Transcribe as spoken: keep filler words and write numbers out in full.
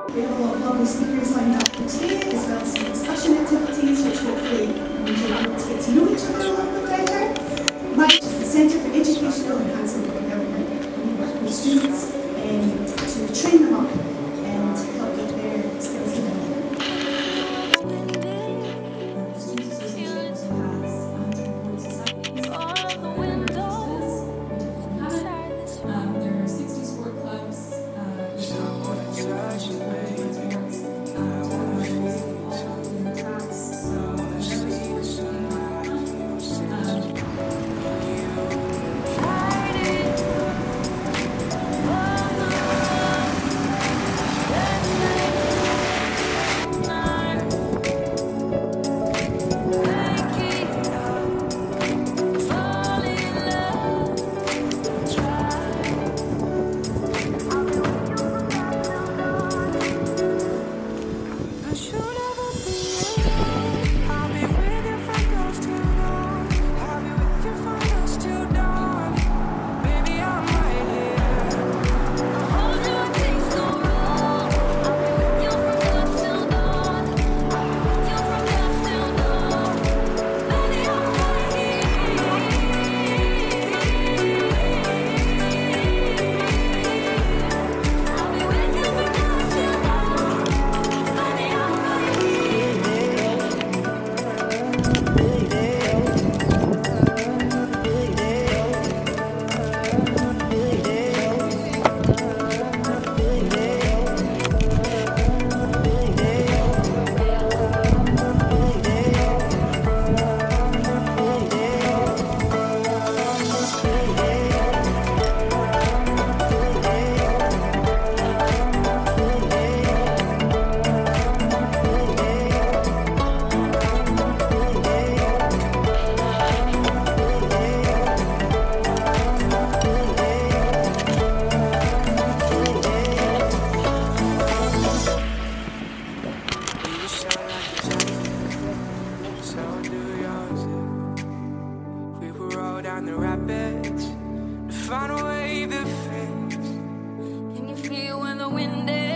We have a lot of lovely speakers lined up for today, as well as some discussion activities, which hopefully will be able to get to know each other a little bit better. Mine is the Centre for Educational Enhancement of Development. We work with students um, to train them up and help get their skills developed. Down the rapids to find a way that fits. Can you feel when the wind is